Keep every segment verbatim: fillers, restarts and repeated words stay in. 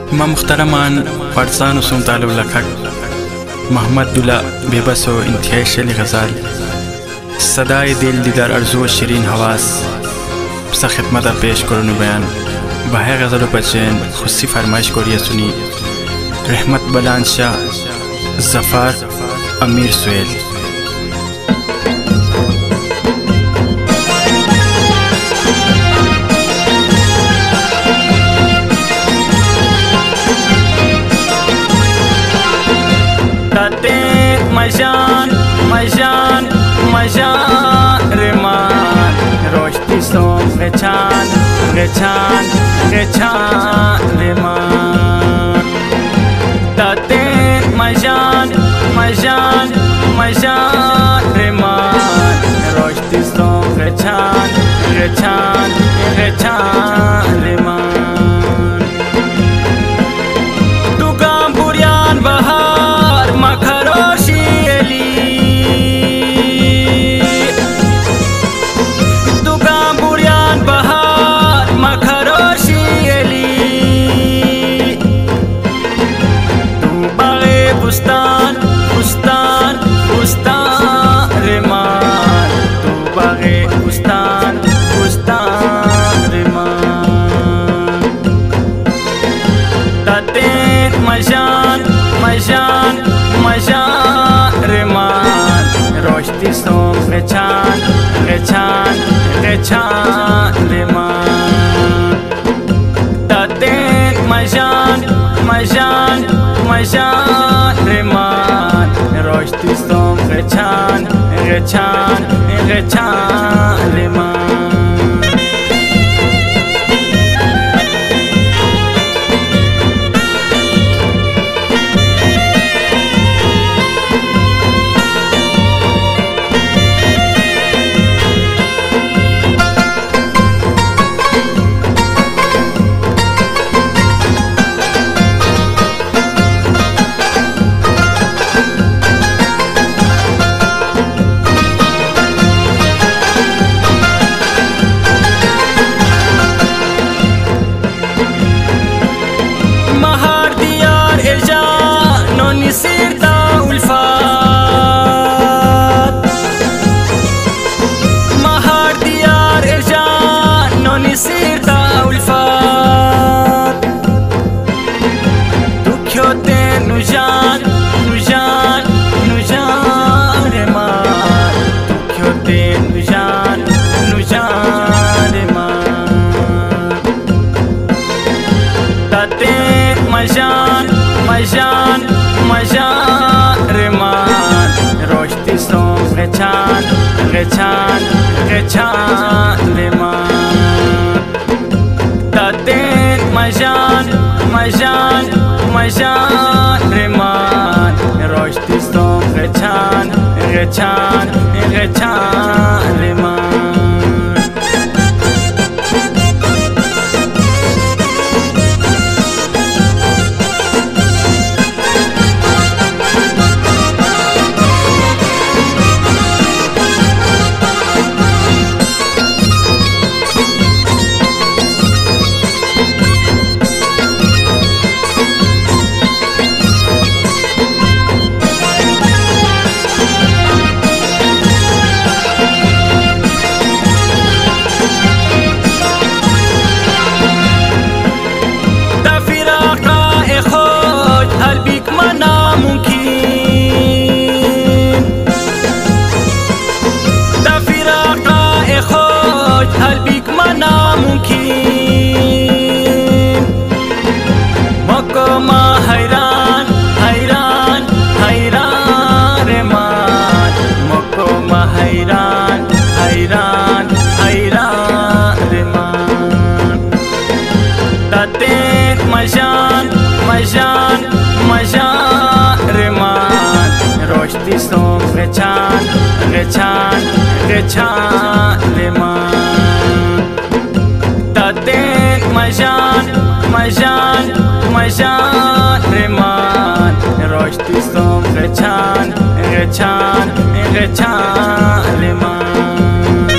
ما محترمان فارسان و سنتال و لکھک محمد دولا بےبس و انتہائی شلی غزال صدای دل دیدار ارزو و شیرین حواس بسا خدمت پیش کرنو بیان بهای غزل و بچین خصی فرمائش کوریه سنی رحمت بلند شاہ ظفار امیر سویل مجان مجان مجان رمان روشتی سوم غچان غچان غچان رمان تاتین مجان مجان مجان رمان روشتی سوم غچان غچان غچان رمان دوگام بوریان بهار مکروشی بستان بستان بستان رمان تو باغ بستان بستان رمان تاتین مجان مجان مجان رمان روشتی سوم غچان غچان غچان رمان تاتین مجان مجان مجان رمان روشتی سوم غچان غچان غچان رمان نوجان نوجان نوجان رمان کیوتے نوجان نوجان رمان تاتے مجان مجان مجان رمان روشتی سوم غچان غچان غچان رمان تاتے مجان مجان مجان رمان روشتی سوم غچان غچان غچان رمان قلبك ما ناممكن مكو ما حيران حيران حيران رمان مكو ما حيران حيران حيران رمان تاتين مجان مجان مجان رمان روشتی سوم غچان غچان غچان رمان تاتین مجان مجان مجان رمان روشتی سوم غچان غچان غچان رمان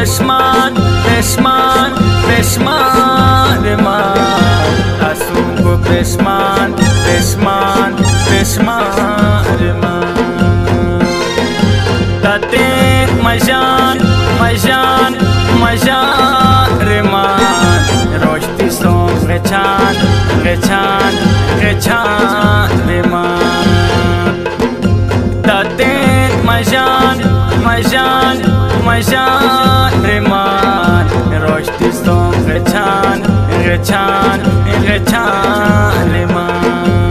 پشمان پشمان پشمان من اسون گو پشمان پشمان پشمان من تاتین مجان مجان مجان من روشتی سوم غچان غچان غچان من تاتین مجان مجان مجان من روشتی سوم غچان غچان غچان من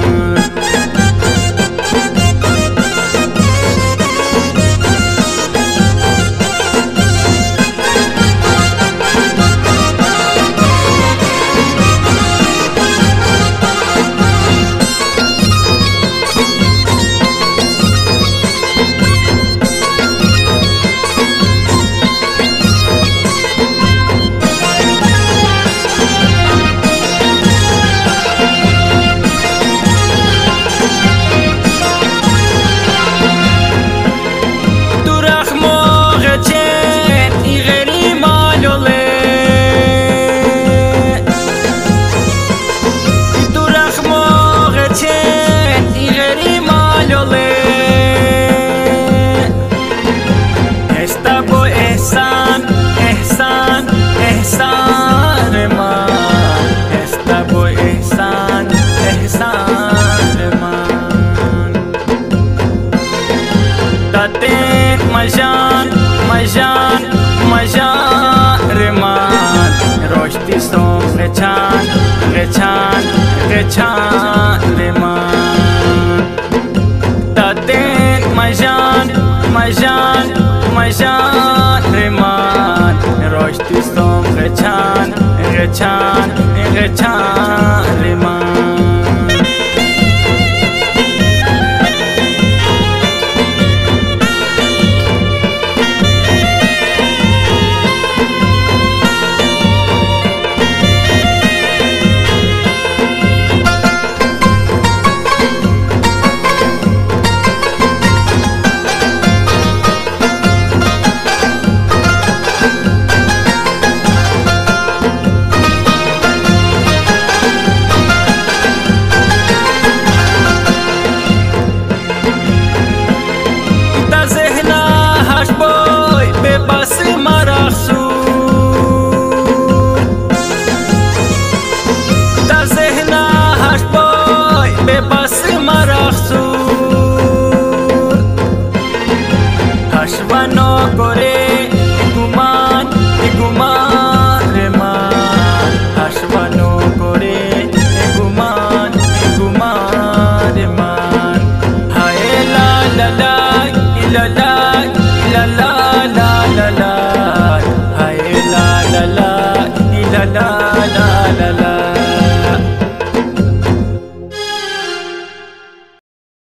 مجان مجان مجان من روشتی سوم غچان غچان غچان من تاتین مجان مجان مجان من روشتی سوم غچان غچان غچان